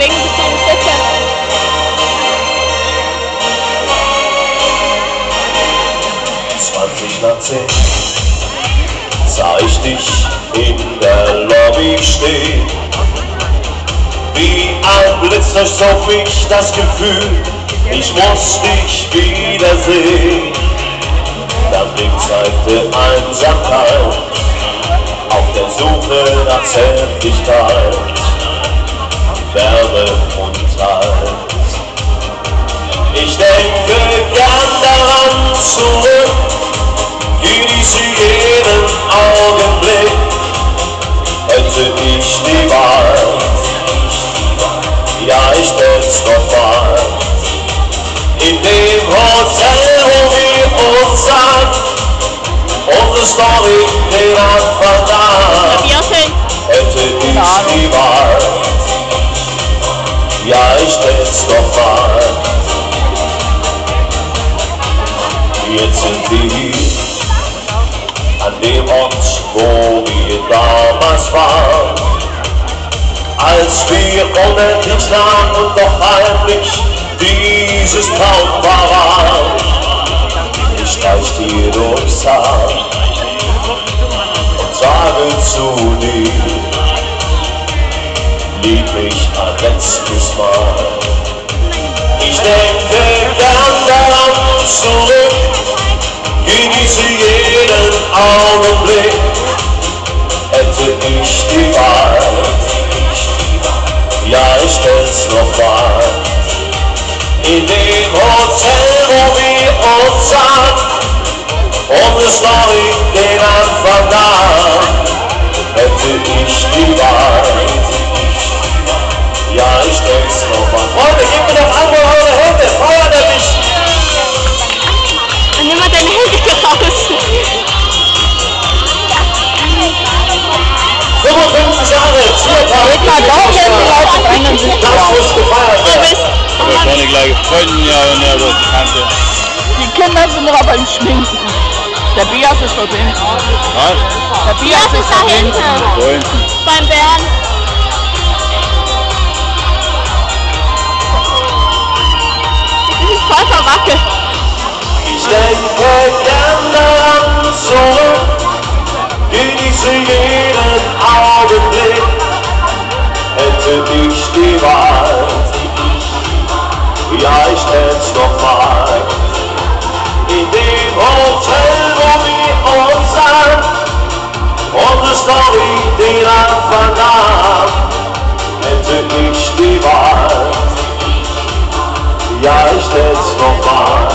denken sich dann sicher. 20 nach 10 sah ich dich in der Lobby stehen. Wie ein Blitz durchzog mich das Gefühl, ich muss dich wiedersehen. Der Blick zeigte Einsamkeit, auf der Suche nach Zärtlichkeit, Wärme und Halt. Ich denke gern daran zurück, genieße jeden Augenblick. Hätte ich die Wahl, ja ich tät's nochmal. In dem Hotel, wo wir uns sahen, unsere Story den Anfang nahm. Hätte ich die Wahl, ja ich tät's nochmal. Jetzt sind wir hier, an dem Ort, wo wir damals waren. Als wir unendlich lang und doch heimlich dieses Traumpaar waren. Ich streich dir durchs Haar und sage zu dir, lieb mich ein letztes Mal. Ich denke gern daran zurück, genieße jeden Augenblick. Hätte ich die Wahl, ja ich stell's nochmal. In dem Hotel, wo wir uns sahen, unsere Story den Anfang nahm. Hätte ich die Wahl, ja ich stell's nochmal. Freunde, gebt mir doch einmal eure Hände, feuert er mich! Und nimm mal deine Hände raus. 55 Jahre, Geht mal Daumen, wenn die Leute das muss gefeiert werden. Aber schon die gleiche Freundin, ja, und ja, so Tante. Die Kinder sind noch beim Schminken. Der Bias ist dort hinten. Was? Der Bias ist da hinten. Wo hinten? Beim Bären. Das ist voll verwackelt. Ich denke gern daran zurück, genieße jeden Augenblick. Hätte ich die Wahl, ja ich tät's nochmal. In dem Hotel, wo wir uns sahen, unsere Story den Anfang nahm. Hätte ich die Wahl, ja ich tät's nochmal.